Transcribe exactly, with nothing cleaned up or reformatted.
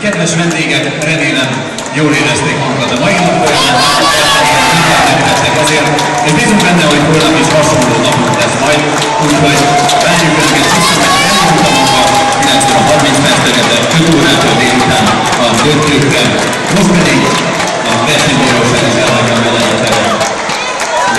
kedves vendégek, remélem jól érezték magukat a mai nap folyamán, tettek ezért, és bízunk benne, hogy holnap is hasonló napunk lesz majd, úgyhogy várjuk Önöket vissza, mert elmondtam munka, kilenc óra harminc perceket, öt órától délután a döntőkre.